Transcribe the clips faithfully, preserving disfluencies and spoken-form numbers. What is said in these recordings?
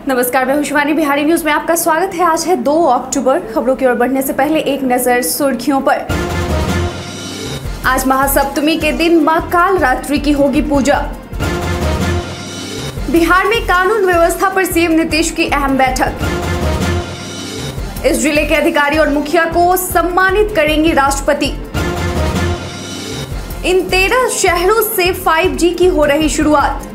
नमस्कार, मैं शिवानी। बिहारी न्यूज में आपका स्वागत है। आज है दो अक्टूबर। खबरों की ओर बढ़ने से पहले एक नजर सुर्खियों पर। आज महासप्तमी के दिन मां कालरात्रि की होगी पूजा। बिहार में कानून व्यवस्था पर सीएम नीतीश की अहम बैठक। इस जिले के अधिकारी और मुखिया को सम्मानित करेंगी राष्ट्रपति। इन तेरह शहरों से फाइव जी की हो रही शुरुआत।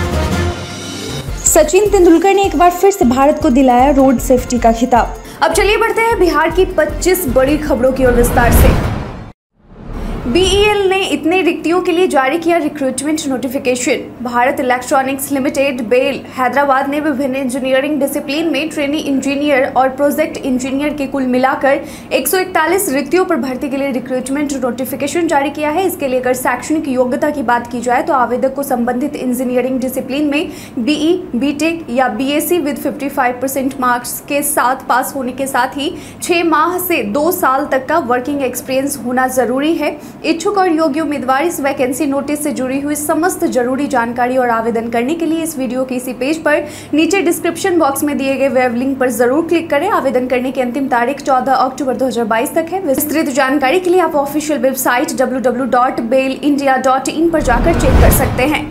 सचिन तेंदुलकर ने एक बार फिर से भारत को दिलाया रोड सेफ्टी का खिताब। अब चलिए बढ़ते हैं बिहार की पच्चीस बड़ी खबरों की ओर विस्तार से। बीईएल ने इतने रिक्तियों के लिए जारी किया recruitment notification. Bharat electronics limited BEL Hyderabad ने विभिन्न इंजीनियरिंग डिसिप्लिन में ट्रेनी इंजीनियर और प्रोजेक्ट इंजीनियर के कुल मिलाकर एक सौ इकतालीस रिक्तियों पर भर्ती के लिए रिक्रूटमेंट नोटिफिकेशन जारी किया है। इसके लिए अगर शैक्षणिक योग्यता की बात की जाए तो आवेदक को संबंधित इंजीनियरिंग डिसिप्लिन में बीई, बीटेक या बीएससी विद पचपन परसेंट मार्क्स के साथ पास होने के साथ ही छह माह से दो साल तक का वर्किंग एक्सपीरियंस होना जरूरी है। इच्छुक और योग्य उम्मीदवार इस वैकेंसी नोटिस से जुड़ी हुई समस्त जरूरी जानकारी और आवेदन करने के लिए इस वीडियो के इसी पेज पर नीचे डिस्क्रिप्शन बॉक्स में दिए गए वेब लिंक पर जरूर क्लिक करें। आवेदन करने की अंतिम तारीख चौदह अक्टूबर दो हज़ार बाईस तक है। विस्तृत जानकारी के लिए आप official website W W W dot bel India dot in पर जाकर चेक कर सकते हैं।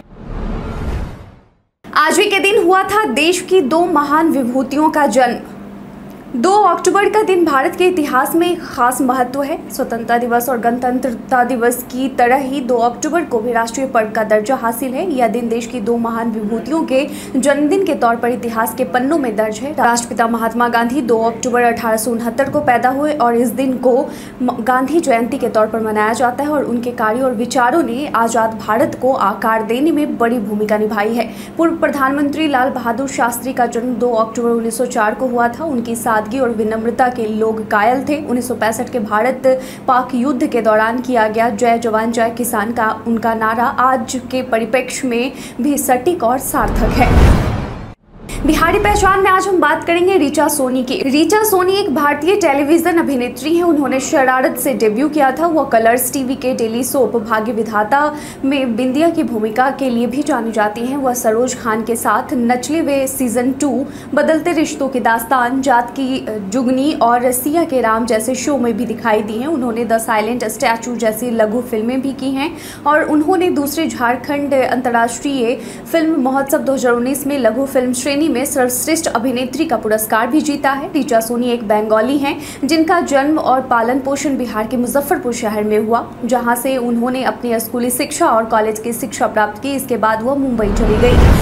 आज ही के दिन हुआ था देश की दो महान विभूतियों का जन्म। दो अक्टूबर का दिन भारत के इतिहास में एक खास महत्व है। स्वतंत्रता दिवस और गणतंत्रता दिवस की तरह ही दो अक्टूबर को भी राष्ट्रीय पर्व का दर्जा हासिल है। यह दिन देश की दो महान विभूतियों के जन्मदिन के तौर पर इतिहास के पन्नों में दर्ज है। राष्ट्रपिता महात्मा गांधी दो अक्टूबर अठारह सौ उनहत्तर को पैदा हुए और इस दिन को गांधी जयंती के तौर पर मनाया जाता है और उनके कार्यों और विचारों ने आजाद भारत को आकार देने में बड़ी भूमिका निभाई है। पूर्व प्रधानमंत्री लाल बहादुर शास्त्री का जन्म दो अक्टूबर उन्नीस सौ चार को हुआ था। उनकी सादगी और विनम्रता के लोग कायल थे। उन्नीस सौ पैंसठ के भारत पाक युद्ध के दौरान किया गया जय जवान जय किसान का उनका नारा आज के परिप्रेक्ष्य में भी सटीक और सार्थक है। बिहारी पहचान में आज हम बात करेंगे ऋचा सोनी की। ऋचा सोनी एक भारतीय टेलीविजन अभिनेत्री हैं। उन्होंने शरारत से डेब्यू किया था। वह कलर्स टीवी के डेली सोप भाग्य विधाता में बिंदिया की भूमिका के लिए भी जानी जाती हैं। वह सरोज खान के साथ नचले वे सीजन टू, बदलते रिश्तों की दास्तान, जात की जुगनी और सिया के राम जैसे शो में भी दिखाई दी हैं। उन्होंने द साइलेंट स्टैचू जैसी लघु फिल्में भी की हैं और उन्होंने दूसरे झारखंड अंतर्राष्ट्रीय फिल्म महोत्सव दो हजार उन्नीस में लघु फिल्म श्रेणी में सर्वश्रेष्ठ अभिनेत्री का पुरस्कार भी जीता है। ऋचा सोनी एक बंगाली हैं जिनका जन्म और पालन पोषण बिहार के मुजफ्फरपुर शहर में हुआ, जहां से उन्होंने अपनी स्कूली शिक्षा और कॉलेज की शिक्षा प्राप्त की। इसके बाद वह मुंबई चली गई।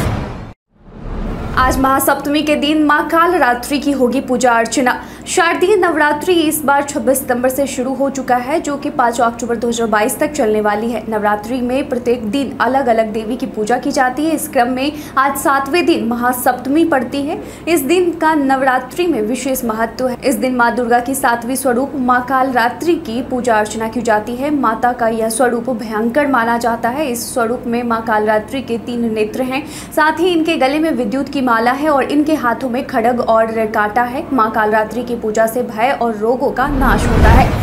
आज महासप्तमी के दिन मां कालरात्रि की होगी पूजा अर्चना। शारदीय नवरात्रि इस बार छब्बीस सितंबर से शुरू हो चुका है, जो कि पाँच अक्टूबर दो हज़ार बाईस तक चलने वाली है। नवरात्रि में प्रत्येक दिन अलग अलग देवी की पूजा की जाती है। इस क्रम में आज सातवें दिन महासप्तमी पड़ती है। इस दिन का नवरात्रि में विशेष महत्व है। इस दिन माँ दुर्गा की सातवीं स्वरूप माँ कालरात्रि की पूजा अर्चना की जाती है। माता का यह स्वरूप भयंकर माना जाता है। इस स्वरूप में माँ कालरात्रि के तीन नेत्र हैं, साथ ही इनके गले में विद्युत की माला है और इनके हाथों में खड्ग और कांटा है। मां कालरात्रि की पूजा से भय और रोगों का नाश होता है।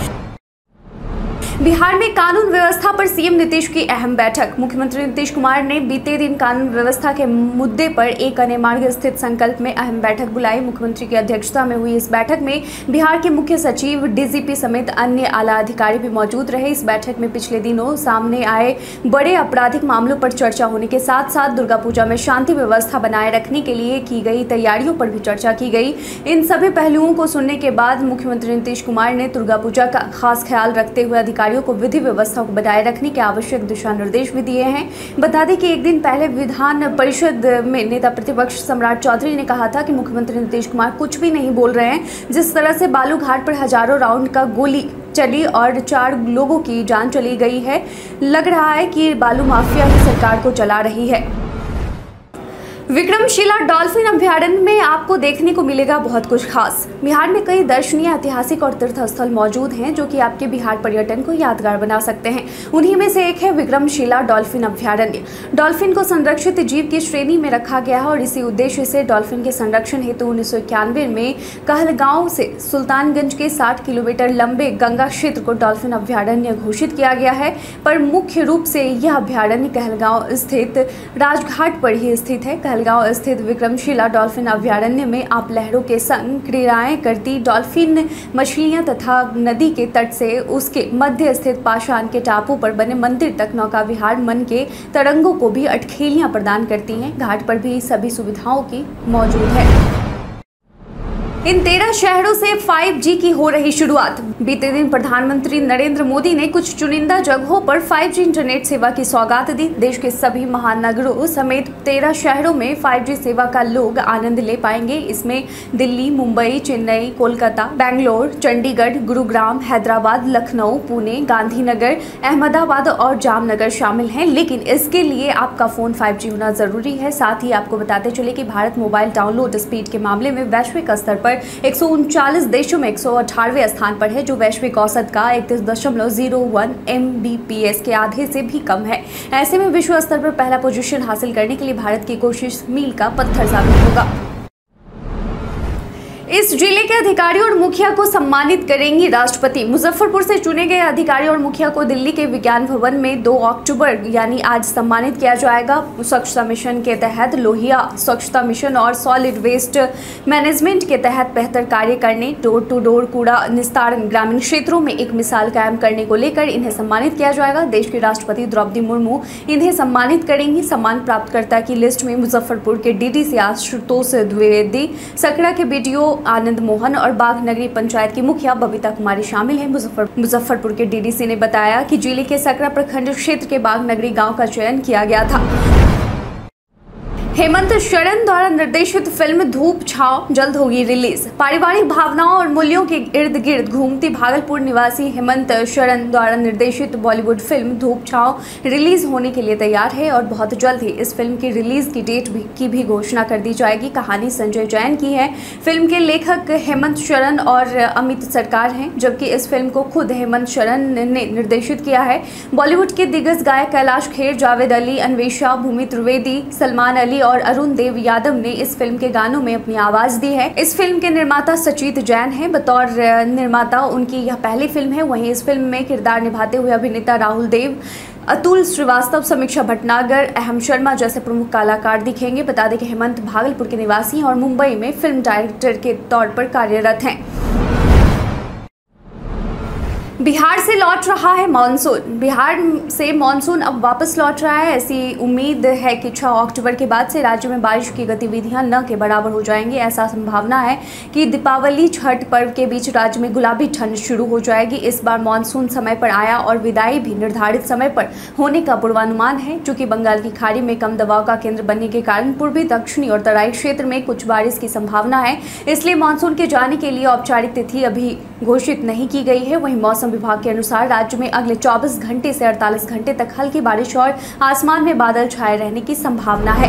बिहार में कानून व्यवस्था पर सीएम नीतीश की अहम बैठक। मुख्यमंत्री नीतीश कुमार ने बीते दिन कानून व्यवस्था के मुद्दे पर एक अन्य मार्ग स्थित संकल्प में अहम बैठक बुलाई। मुख्यमंत्री की अध्यक्षता में हुई इस बैठक में बिहार के मुख्य सचिव, डीजीपी समेत अन्य आला अधिकारी भी मौजूद रहे। इस बैठक में पिछले दिनों सामने आए बड़े आपराधिक मामलों पर चर्चा होने के साथ साथ दुर्गा पूजा में शांति व्यवस्था बनाए रखने के लिए की गई तैयारियों पर भी चर्चा की गई। इन सभी पहलुओं को सुनने के बाद मुख्यमंत्री नीतीश कुमार ने दुर्गा पूजा का खास ख्याल रखते हुए अधिकारियों को विधि व्यवस्था को बनाए रखने के आवश्यक दिशा निर्देश भी दिए हैं। बता दें कि एक दिन पहले विधान परिषद में नेता प्रतिपक्ष सम्राट चौधरी ने कहा था कि मुख्यमंत्री नीतीश कुमार कुछ भी नहीं बोल रहे हैं। जिस तरह से बालू घाट पर हजारों राउंड का गोली चली और चार लोगों की जान चली गई है, लग रहा है कि बालू माफिया ही सरकार को चला रही है। विक्रमशिला डॉल्फिन अभ्यारण्य में आपको देखने को मिलेगा बहुत कुछ खास। बिहार में कई दर्शनीय, ऐतिहासिक और तीर्थ स्थल मौजूद हैं जो कि आपके बिहार पर्यटन को यादगार बना सकते हैं। उन्हीं में से एक है विक्रमशिला डॉल्फिन अभ्यारण्य। डॉल्फिन को संरक्षित जीव की श्रेणी में रखा गया है और इसी उद्देश्य से डॉल्फिन के संरक्षण हेतु उन्नीस सौ इक्यानवे में कहलगांव से सुल्तानगंज के साठ किलोमीटर लंबे गंगा क्षेत्र को डॉल्फिन अभ्यारण्य घोषित किया गया है। पर मुख्य रूप से यह अभ्यारण्य कहलगांव स्थित राजघाट पर ही स्थित है। कहलगांव स्थित विक्रमशिला डॉल्फिन अभयारण्य में आप लहरों के संग क्रीड़ाएं करती डॉल्फिन मछलियां तथा नदी के तट से उसके मध्य स्थित पाषाण के टापू पर बने मंदिर तक नौका विहार मन के तरंगों को भी अटखेलियां प्रदान करती हैं। घाट पर भी सभी सुविधाओं की मौजूद है। इन तेरह शहरों से फाइव जी की हो रही शुरुआत। बीते दिन प्रधानमंत्री नरेंद्र मोदी ने कुछ चुनिंदा जगहों पर फाइव जी इंटरनेट सेवा की सौगात दी। देश के सभी महानगरों समेत तेरह शहरों में फाइव जी सेवा का लोग आनंद ले पाएंगे। इसमें दिल्ली, मुंबई, चेन्नई, कोलकाता, बेंगलोर, चंडीगढ़, गुरुग्राम, हैदराबाद, लखनऊ, पुणे, गांधीनगर, अहमदाबाद और जामनगर शामिल हैं। लेकिन इसके लिए आपका फोन फाइव जी होना जरूरी है। साथ ही आपको बताते चले कि भारत मोबाइल डाउनलोड स्पीड के मामले में वैश्विक स्तर पर एक सौ उनचालीस देशों में एक सौ अठारहवें स्थान पर है, जो वैश्विक औसत का इकतीस दशमलव zero one M B P S के आधे से भी कम है। ऐसे में विश्व स्तर पर पहला पोजीशन हासिल करने के लिए भारत की कोशिश मील का पत्थर साबित होगा। इस जिले के अधिकारियों और मुखिया को सम्मानित करेंगी राष्ट्रपति। मुजफ्फरपुर से चुने गए अधिकारियों और मुखिया को दिल्ली के विज्ञान भवन में दो अक्टूबर यानी आज सम्मानित किया जाएगा। स्वच्छता मिशन के तहत लोहिया स्वच्छता मिशन और सॉलिड वेस्ट मैनेजमेंट के तहत बेहतर कार्य करने, डोर टू डोर कूड़ा निस्तारण, ग्रामीण क्षेत्रों में एक मिसाल कायम करने को लेकर इन्हें सम्मानित किया जाएगा। देश की राष्ट्रपति द्रौपदी मुर्मू इन्हें सम्मानित करेंगी। सम्मान प्राप्तकर्ता की लिस्ट में मुजफ्फरपुर के D D C Ashutosh Dwivedi, Sakra के B D O Anand Mohan और बाघ नगरी पंचायत की मुखिया बबीता कुमारी शामिल हैं। मुजफ्फर मुजफ्फरपुर के डी डी सी ने बताया कि जिले के सकरा प्रखंड क्षेत्र के बाघ नगरी गांव का चयन किया गया था। हेमंत शरण द्वारा निर्देशित फिल्म धूप छांव जल्द होगी रिलीज। पारिवारिक भावनाओं और मूल्यों के इर्द गिर्द घूमती भागलपुर निवासी हेमंत शरण द्वारा निर्देशित बॉलीवुड फिल्म धूप छांव रिलीज होने के लिए तैयार है और बहुत जल्द ही इस फिल्म की रिलीज की डेट भी, की भी घोषणा कर दी जाएगी। कहानी संजय जैन की है। फिल्म के लेखक हेमंत शरण और अमित सरकार हैं, जबकि इस फिल्म को खुद हेमंत शरण ने निर्देशित किया है। बॉलीवुड के दिग्गज गायक कैलाश खेर, जावेद अली, अन्वेषा, भूमि त्रिवेदी, सलमान अली और अरुण देव यादव ने इस फिल्म के गानों में अपनी आवाज दी है। इस फिल्म के निर्माता सचित जैन हैं। बतौर निर्माता उनकी यह पहली फिल्म है। वहीं इस फिल्म में किरदार निभाते हुए अभिनेता राहुल देव, अतुल श्रीवास्तव, समीक्षा भटनागर, अहम शर्मा जैसे प्रमुख कलाकार दिखेंगे। बता दें कि हेमंत भागलपुर के निवासी और मुंबई में फिल्म डायरेक्टर के तौर पर कार्यरत हैं। बिहार से लौट रहा है मानसून। बिहार से मानसून अब वापस लौट रहा है। ऐसी उम्मीद है कि छह अक्टूबर के बाद से राज्य में बारिश की गतिविधियां न के बराबर हो जाएंगी। ऐसा संभावना है कि दीपावली छठ पर्व के बीच राज्य में गुलाबी ठंड शुरू हो जाएगी। इस बार मानसून समय पर आया और विदाई भी निर्धारित समय पर होने का पूर्वानुमान है। चूंकि बंगाल की खाड़ी में कम दबाव का केंद्र बनने के कारण पूर्वी, दक्षिणी और तराई क्षेत्र में कुछ बारिश की संभावना है, इसलिए मानसून के जाने के लिए औपचारिक तिथि अभी घोषित नहीं की गई है। वहीं मौसम विभाग के अनुसार राज्य में अगले चौबीस घंटे से अड़तालीस घंटे तक हल्की बारिश और आसमान में बादल छाए रहने की संभावना है।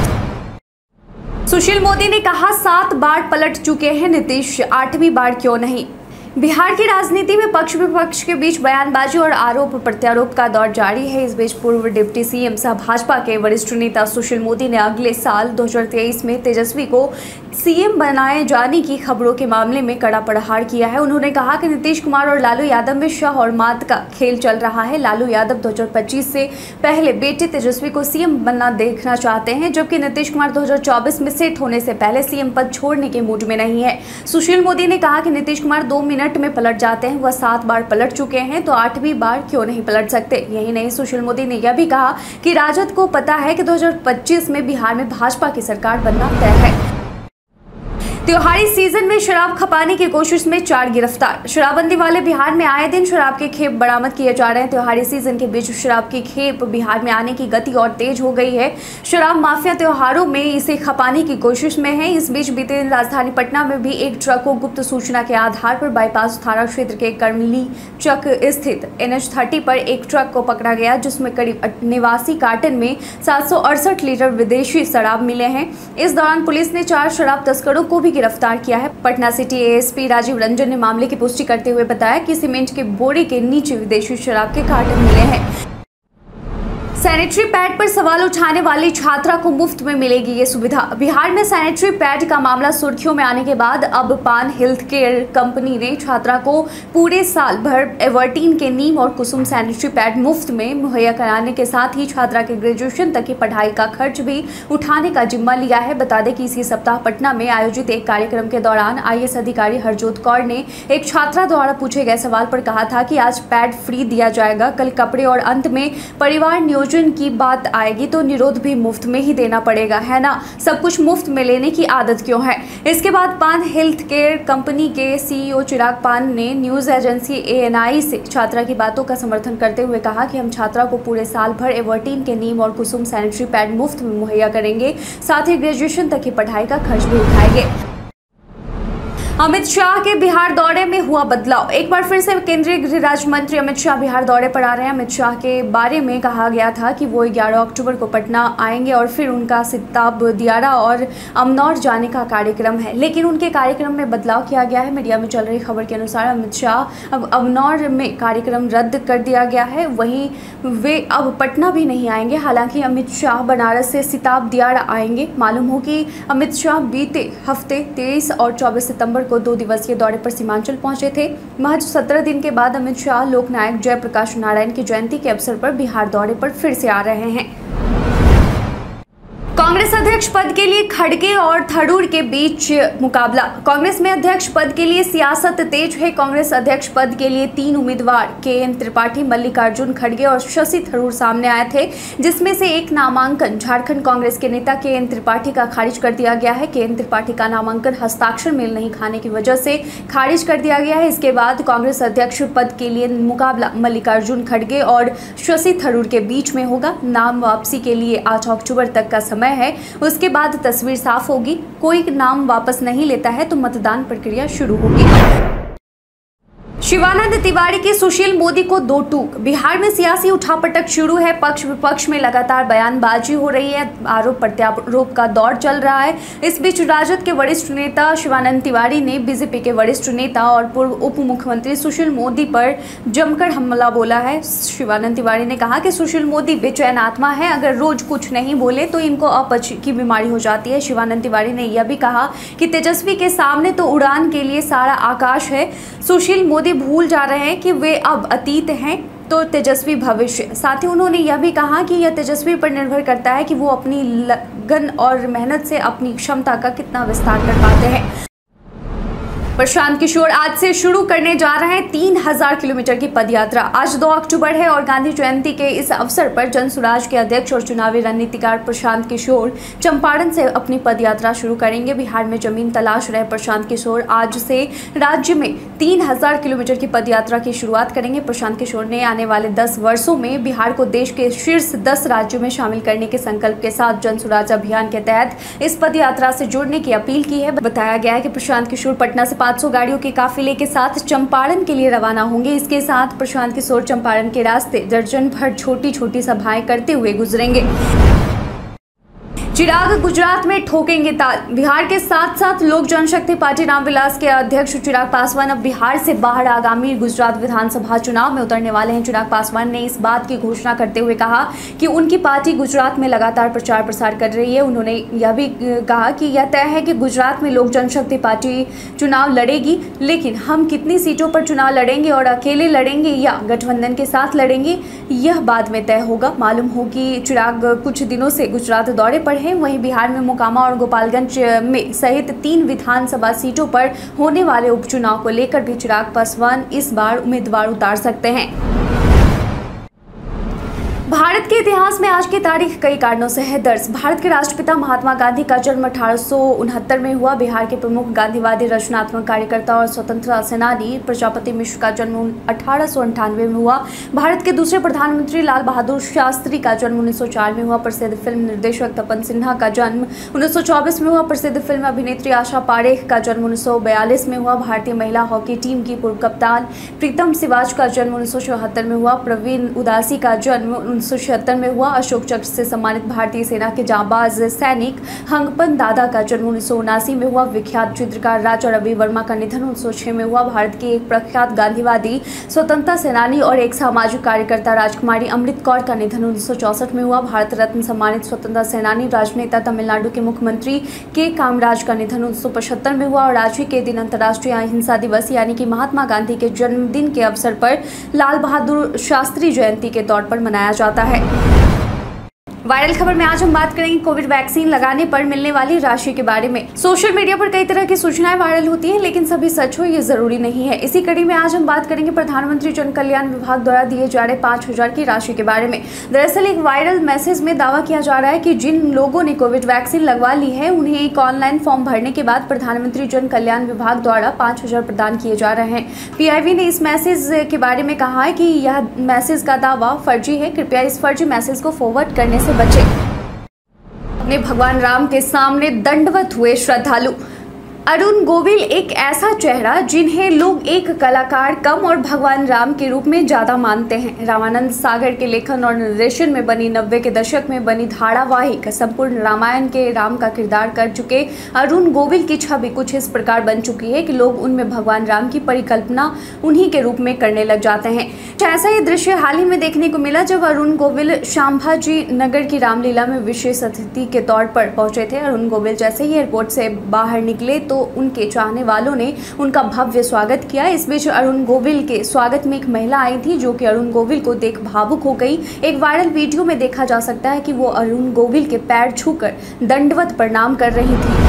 सुशील मोदी ने कहा, सात बार पलट चुके हैं नीतीश, आठवीं बार क्यों नहीं। बिहार की राजनीति में पक्ष विपक्ष के बीच बयानबाजी और आरोप प्रत्यारोप का दौर जारी है। इस बीच पूर्व डिप्टी सीएम सह भाजपा के वरिष्ठ नेता सुशील मोदी ने अगले साल दो हज़ार तेईस में तेजस्वी को सीएम बनाए जाने की खबरों के मामले में कड़ा प्रहार किया है। उन्होंने कहा कि नीतीश कुमार और लालू यादव में शह और मात का खेल चल रहा है। लालू यादव दो हज़ार पच्चीस से पहले बेटे तेजस्वी को सीएम बनना देखना चाहते हैं, जबकि नीतीश कुमार दो हज़ार चौबीस में सेट होने से पहले सीएम पद छोड़ने के मूड में नहीं है। सुशील मोदी ने कहा कि नीतीश कुमार दो मिनट में पलट जाते हैं, वह सात बार पलट चुके हैं तो आठवीं बार क्यों नहीं पलट सकते। यही नहीं, सुशील मोदी ने यह भी कहा कि राजद को पता है कि दो हज़ार पच्चीस में बिहार में भाजपा की सरकार बनना तय है। त्योहारी सीजन में शराब खपाने की कोशिश में चार गिरफ्तार। शराबबंदी वाले बिहार में आए दिन शराब के खेप बरामद किए जा रहे हैं। त्योहारी सीजन के बीच शराब की खेप बिहार में आने की गति और तेज हो गई है। शराब माफिया त्योहारों में इसे खपाने की कोशिश में है। इस बीच बीते दिन राजधानी पटना में भी एक ट्रक को गुप्त सूचना के आधार पर बाईपास थाना क्षेत्र के करमली चक स्थित एन एच थर्टी पर एक ट्रक को पकड़ा गया, जिसमें करीब नवासी कार्टन में सात सौ अड़सठ लीटर विदेशी शराब मिले हैं। इस दौरान पुलिस ने चार शराब तस्करों को भी गिरफ्तार किया है। Patna city A S P Rajeev Ranjan ने मामले की पुष्टि करते हुए बताया कि सीमेंट के बोरे के नीचे विदेशी शराब के कार्टन मिले हैं। सैनिटरी पैड पर सवाल उठाने वाली छात्रा को मुफ्त में मिलेगी ये सुविधा। बिहार में सैनिटरी पैड का मामला सुर्खियों में आने के बाद अब पान हेल्थ केयर कंपनी ने छात्रा को पूरे साल भर एवर्टीन के नीम और कुसुम सैनिटरी पैड मुफ्त में मुहैया कराने के साथ ही छात्रा के ग्रेजुएशन तक की पढ़ाई का खर्च भी उठाने का जिम्मा लिया है। बता दें कि इसी सप्ताह पटना में आयोजित एक कार्यक्रम के दौरान आई ए एस अधिकारी हरजोत कौर ने एक छात्रा द्वारा पूछे गए सवाल पर कहा था कि आज पैड फ्री दिया जाएगा, कल कपड़े और अंत में परिवार नियोजन की बात आएगी तो निरोध भी मुफ्त में ही देना पड़ेगा, है ना? सब कुछ मुफ्त में लेने की आदत क्यों है? इसके बाद पान हेल्थ केयर कंपनी के सी ई ओ चिराग पान ने news agency A N I से छात्रा की बातों का समर्थन करते हुए कहा कि हम छात्रा को पूरे साल भर एवर्टीन के नीम और कुसुम सैनिटरी पैड मुफ्त में मुहैया करेंगे, साथ ही ग्रेजुएशन तक की पढ़ाई का खर्च भी उठाएंगे। अमित शाह के बिहार दौरे में हुआ बदलाव। एक बार फिर से केंद्रीय गृह राज्य मंत्री अमित शाह बिहार दौरे पर आ रहे हैं। अमित शाह के बारे में कहा गया था कि वो ग्यारह अक्टूबर को पटना आएंगे और फिर उनका सिताब दियारा और अमनौर जाने का कार्यक्रम है, लेकिन उनके कार्यक्रम में बदलाव किया गया है। मीडिया में चल रही खबर के अनुसार अमित शाह अब अमनौर में कार्यक्रम रद्द कर दिया गया है, वहीं वे अब पटना भी नहीं आएंगे। हालांकि अमित शाह बनारस से सिताब दियारा आएंगे। मालूम हो कि अमित शाह बीते हफ्ते तेईस और चौबीस सितंबर को दो दिवसीय दौरे पर सीमांचल पहुंचे थे। महज सत्रह दिन के बाद अमित शाह लोकनायक जयप्रकाश नारायण की जयंती के अवसर पर बिहार दौरे पर फिर से आ रहे हैं। कांग्रेस अध्यक्ष पद के लिए खड़गे और थरूर के बीच मुकाबला। कांग्रेस में अध्यक्ष पद के लिए सियासत तेज है। कांग्रेस अध्यक्ष पद के लिए तीन उम्मीदवार के एन त्रिपाठी, मल्लिकार्जुन खड़गे और शशि थरूर सामने आए थे, जिसमें से एक नामांकन झारखंड कांग्रेस के नेता के एन त्रिपाठी का खारिज कर दिया गया है। के एन त्रिपाठी का नामांकन हस्ताक्षर मेल नहीं खाने की वजह से खारिज कर दिया गया है। इसके बाद कांग्रेस अध्यक्ष पद के लिए मुकाबला मल्लिकार्जुन खड़गे और शशि थरूर के बीच में होगा। नाम वापसी के लिए आठ अक्टूबर तक का समय है, उसके बाद तस्वीर साफ होगी। कोई नाम वापस नहीं लेता है तो मतदान प्रक्रिया शुरू होगी। शिवानंद तिवारी की सुशील मोदी को दो टूक। बिहार में सियासी उठापटक शुरू है। पक्ष विपक्ष में लगातार बयानबाजी हो रही है, आरोप प्रत्यारोप का दौर चल रहा है। इस बीच राजद के वरिष्ठ नेता शिवानंद तिवारी ने बीजेपी के वरिष्ठ नेता और पूर्व उप मुख्यमंत्री सुशील मोदी पर जमकर हमला बोला है। शिवानंद तिवारी ने कहा कि सुशील मोदी बेचैन आत्मा है, अगर रोज कुछ नहीं बोले तो इनको अपच की बीमारी हो जाती है। शिवानंद तिवारी ने यह भी कहा कि तेजस्वी के सामने तो उड़ान के लिए सारा आकाश है। सुशील मोदी भूल जा रहे हैं कि वे अब अतीत हैं तो तेजस्वी भविष्य। साथ ही उन्होंने यह भी कहा कि यह तेजस्वी पर निर्भर करता है कि वो अपनी लगन और मेहनत से अपनी क्षमता का कितना विस्तार कर पाते हैं। प्रशांत किशोर आज से शुरू करने जा रहे हैं तीन हजार किलोमीटर की पदयात्रा। आज दो अक्टूबर है और गांधी जयंती के इस अवसर पर जनसुराज के अध्यक्ष और चुनावी रणनीतिकार प्रशांत किशोर चंपारण से अपनी पदयात्रा शुरू करेंगे। बिहार में जमीन तलाश रहे प्रशांत किशोर आज से राज्य में तीन हजार किलोमीटर की पदयात्रा की शुरुआत करेंगे। प्रशांत किशोर ने आने वाले दस वर्षों में बिहार को देश के शीर्ष दस राज्यों में शामिल करने के संकल्प के साथ जनसुराज अभियान के तहत इस पदयात्रा से जुड़ने की अपील की है। बताया गया है कि प्रशांत किशोर पटना से पाँच सौ गाड़ियों के काफिले के साथ चंपारण के लिए रवाना होंगे। इसके साथ प्रशांत किशोर चंपारण के रास्ते दर्जन भर छोटी छोटी सभाएं करते हुए गुजरेंगे। चिराग गुजरात में ठोकेंगे ताल। बिहार के साथ साथ लोक जनशक्ति पार्टी रामविलास के अध्यक्ष चिराग पासवान अब बिहार से बाहर आगामी गुजरात विधानसभा चुनाव में उतरने वाले हैं। चिराग पासवान ने इस बात की घोषणा करते हुए कहा कि उनकी पार्टी गुजरात में लगातार प्रचार प्रसार कर रही है। उन्होंने यह भी कहा कि यह तय है कि गुजरात में लोक जनशक्ति पार्टी चुनाव लड़ेगी, लेकिन हम कितनी सीटों पर चुनाव लड़ेंगे और अकेले लड़ेंगे या गठबंधन के साथ लड़ेंगे, यह बाद में तय होगा। मालूम हो कि चिराग कुछ दिनों से गुजरात दौरे पर हैं। वहीं बिहार में मोकामा और गोपालगंज में सहित तीन विधानसभा सीटों पर होने वाले उपचुनाव को लेकर भी चिराग पासवान इस बार उम्मीदवार उतार सकते हैं। भारत के इतिहास में आज की तारीख कई कारणों से है दर्ज। भारत के राष्ट्रपिता महात्मा गांधी का जन्म अठारह सौ उनहत्तर में हुआ। बिहार के प्रमुख गांधीवादी रचनात्मक कार्यकर्ता और स्वतंत्रता सेनानी प्रजापति मिश्र का जन्म अठारह सौ अंठानवे में हुआ। भारत के दूसरे प्रधानमंत्री लाल बहादुर शास्त्री का जन्म उन्नीस सौ चार में हुआ। प्रसिद्ध फिल्म निर्देशक तपन सिन्हा का जन्म उन्नीस सौ चौबीस में हुआ। प्रसिद्ध फिल्म अभिनेत्री आशा पारेख का जन्म उन्नीस सौ बयालीस में हुआ। भारतीय महिला हॉकी टीम की पूर्व कप्तान प्रीतम सिवाच का जन्म उन्नीस सौ चौहत्तर में हुआ। प्रवीण उदासी का जन्म उन्नीस सौ छिहत्तर में हुआ। अशोक चक्र से सम्मानित भारतीय सेना के जांबाज सैनिक हंगपन दादा का जन्म उन्नीस सौ उनासी में हुआ। विख्यात चित्रकार राजा रवि वर्मा का निधन उन्नीस सौ छह में हुआ। भारत की एक प्रख्यात गांधीवादी, स्वतंत्रता सेनानी और एक सामाजिक कार्यकर्ता राजकुमारी अमृत कौर का निधन उन्नीस सौ चौसठ में हुआ। भारत रत्न सम्मानित स्वतंत्रता सेनानी, राजनेता, तमिलनाडु के मुख्यमंत्री के कामराज का निधन उन्नीस सौ पचहत्तर में हुआ। और आज ही के दिन अंतर्राष्ट्रीय अहिंसा दिवस यानी कि महात्मा गांधी के जन्मदिन के अवसर पर लाल बहादुर शास्त्री जयंती के तौर पर मनाया जाता है। वायरल खबर में आज हम बात करेंगे कोविड वैक्सीन लगाने पर मिलने वाली राशि के बारे में। सोशल मीडिया पर कई तरह की सूचनाएं वायरल होती हैं, लेकिन सभी सच हो ये जरूरी नहीं है। इसी कड़ी में आज हम बात करेंगे प्रधानमंत्री जन कल्याण विभाग द्वारा दिए जा रहे पांच हजार की राशि के बारे में। दरअसल एक वायरल मैसेज में दावा किया जा रहा है कि जिन लोगों ने कोविड वैक्सीन लगवा ली है उन्हें एक ऑनलाइन फॉर्म भरने के बाद प्रधानमंत्री जन कल्याण विभाग द्वारा पांच हजार प्रदान किए जा रहे हैं। पीआईबी ने इस मैसेज के बारे में कहा है कि यह मैसेज का दावा फर्जी है। कृपया इस फर्जी मैसेज को फॉरवर्ड करने से बचे। अपने भगवान राम के सामने दंडवत हुए श्रद्धालु। अरुण गोविल एक ऐसा चेहरा जिन्हें लोग एक कलाकार कम और भगवान राम के रूप में ज्यादा मानते हैं। रामानंद सागर के लेखन और निर्देशन में बनी नब्बे के दशक में बनी धारावाहिक संपूर्ण रामायण के राम का किरदार कर चुके अरुण गोविल की छवि कुछ इस प्रकार बन चुकी है कि लोग उनमें भगवान राम की परिकल्पना उन्हीं के रूप में करने लग जाते हैं। ऐसा ही दृश्य हाल ही में देखने को मिला जब अरुण गोविल शांभाजी नगर की रामलीला में विशेष अतिथि के तौर पर पहुंचे थे। अरुण गोविल जैसे ही एयरपोर्ट से बाहर निकले तो उनके चाहने वालों ने उनका भव्य स्वागत किया। इस बीच अरुण गोविल के स्वागत में एक महिला आई थी जो कि अरुण गोविल को देख भावुक हो गई। एक वायरल वीडियो में देखा जा सकता है कि वो अरुण गोविल के पैर छूकर दंडवत प्रणाम कर रही थी।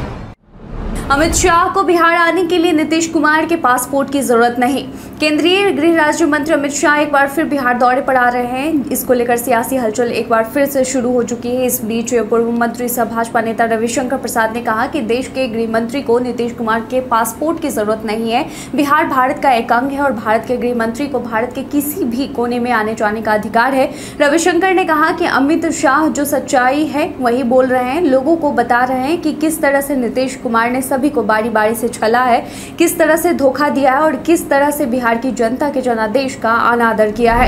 अमित शाह को बिहार आने के लिए नीतीश कुमार के पासपोर्ट की जरूरत नहीं। केंद्रीय गृह राज्य मंत्री अमित शाह एक बार फिर बिहार दौरे पर आ रहे हैं। इसको लेकर सियासी हलचल एक बार फिर से शुरू हो चुकी है। इस बीच पूर्व मंत्री सह भाजपा नेता रविशंकर प्रसाद ने कहा कि देश के गृह मंत्री को नीतीश कुमार के पासपोर्ट की जरूरत नहीं है। बिहार भारत का एक अंग है और भारत के गृह मंत्री को भारत के किसी भी कोने में आने जाने का अधिकार है। रविशंकर ने कहा कि अमित शाह जो सच्चाई है वही बोल रहे हैं, लोगों को बता रहे हैं कि किस तरह से नीतीश कुमार ने सभी को बारी बारी से छला है, किस तरह से धोखा दिया है और किस तरह से बिहार की जनता के जनादेश का अनादर किया है।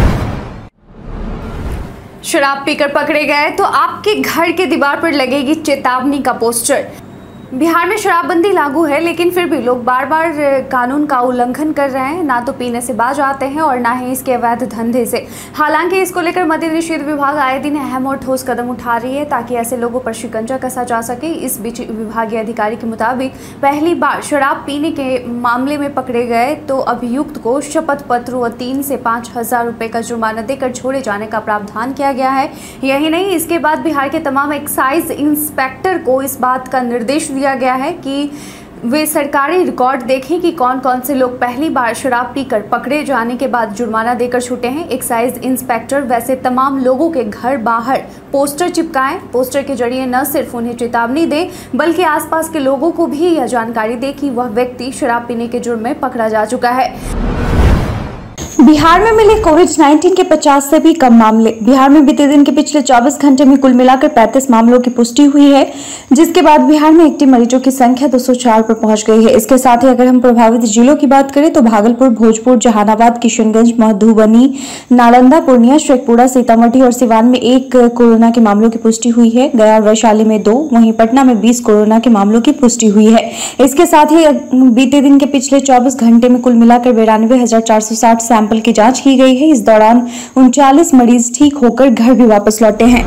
शराब पीकर पकड़े गए तो आपके घर के दीवार पर लगेगी चेतावनी का पोस्टर। बिहार में शराबबंदी लागू है, लेकिन फिर भी लोग बार बार कानून का उल्लंघन कर रहे हैं। ना तो पीने से बाज आते हैं और ना ही इसके अवैध धंधे से। हालांकि इसको लेकर मद्य निषेध विभाग आए दिन अहम और ठोस कदम उठा रही है ताकि ऐसे लोगों पर शिकंजा कसा जा सके। इस बीच विभागीय अधिकारी के मुताबिक पहली बार शराब पीने के मामले में पकड़े गए तो अभियुक्त को शपथ पत्र व तीन से पाँच हजार रुपये का जुर्माना देकर छोड़े जाने का प्रावधान किया गया है। यही नहीं, इसके बाद बिहार के तमाम एक्साइज इंस्पेक्टर को इस बात का निर्देश दिया गया है कि वे सरकारी रिकॉर्ड देखें कि कौन कौन से लोग पहली बार शराब पीकर पकड़े जाने के बाद जुर्माना देकर छूटे हैं। एक्साइज इंस्पेक्टर वैसे तमाम लोगों के घर बाहर पोस्टर चिपकाएं। पोस्टर के जरिए न सिर्फ उन्हें चेतावनी दें बल्कि आसपास के लोगों को भी यह जानकारी दें कि वह व्यक्ति शराब पीने के जुर्म में पकड़ा जा चुका है। बिहार में मिले कोविड उन्नीस के पचास से भी कम मामले। बिहार में बीते दिन के पिछले चौबीस घंटे में कुल मिलाकर पैंतीस मामलों की पुष्टि हुई है, जिसके बाद बिहार में एक्टिव मरीजों की संख्या दो सौ चार पर पहुंच गई है। इसके साथ ही अगर हम प्रभावित जिलों की बात करें तो भागलपुर, भोजपुर, जहानाबाद, किशनगंज, मधुबनी, नालंदा, पूर्णिया, शेखपुरा, सीतामढ़ी और सिवान में एक कोरोना के मामलों की पुष्टि हुई है। गया और वैशाली में दो, वहीं पटना में बीस कोरोना के मामलों की पुष्टि हुई है। इसके साथ ही बीते दिन के पिछले चौबीस घंटे में कुल मिलाकर बिरानवे हजार चार सौ साठ सैंपल की जांच की गई है। इस दौरान उनचालीस मरीज ठीक होकर घर भी वापस लौटे हैं।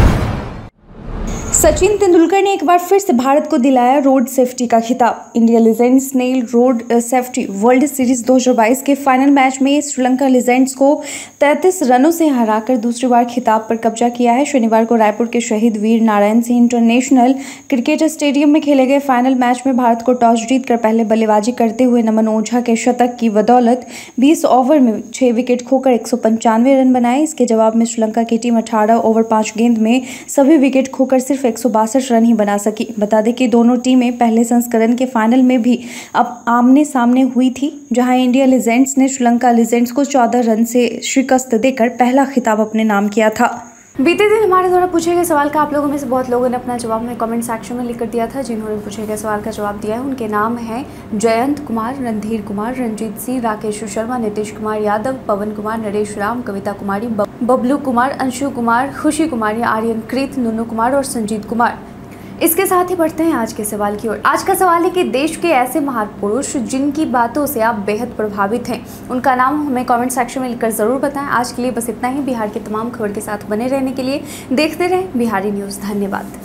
सचिन तेंदुलकर ने एक बार फिर से भारत को दिलाया रोड सेफ्टी का खिताब। इंडिया लीजेंड्स ने रोड सेफ्टी वर्ल्ड सीरीज दो हज़ार बाईस के फाइनल मैच में श्रीलंका लीजेंड्स को तैंतीस रनों से हराकर दूसरी बार खिताब पर कब्जा किया है। शनिवार को रायपुर के Shaheed Veer Narayan Singh international cricket stadium में खेले गए फाइनल मैच में भारत को टॉस जीतकर पहले बल्लेबाजी करते हुए नमन ओझा के शतक की बदौलत बीस ओवर में छह विकेट खोकर एक सौ पंचानवे रन बनाए। इसके जवाब में श्रीलंका की टीम अठारह ओवर पांच गेंद में सभी विकेट खोकर सिर्फ एक सौ बासठ रन ही बना सकी। बता दें कि दोनों टीमें पहले संस्करण के फाइनल में भी अब आमने सामने हुई थी, जहां इंडिया लीजेंड्स ने श्रीलंका लीजेंड्स को चौदह रन से शिकस्त देकर पहला खिताब अपने नाम किया था। बीते दिन हमारे द्वारा पूछे गए सवाल का आप लोगों में से बहुत लोगों ने अपना जवाब में कमेंट सेक्शन में लिखकर दिया था। जिन्होंने पूछे गए सवाल का जवाब दिया है उनके नाम हैं जयंत कुमार, रणधीर कुमार, रंजीत सिंह, राकेश शर्मा, नीतीश कुमार यादव, पवन कुमार, नरेश राम, कविता कुमारी, बबलू कुमार, अंशु कुमार, खुशी कुमारी, आर्यन कृत, नुनू कुमार और संजीत कुमार। इसके साथ ही बढ़ते हैं आज के सवाल की ओर। आज का सवाल है कि देश के ऐसे महापुरुष जिनकी बातों से आप बेहद प्रभावित हैं, उनका नाम हमें कमेंट सेक्शन में लिखकर जरूर बताएं। आज के लिए बस इतना ही। बिहार के तमाम खबर के साथ बने रहने के लिए देखते रहें बिहारी न्यूज़। धन्यवाद।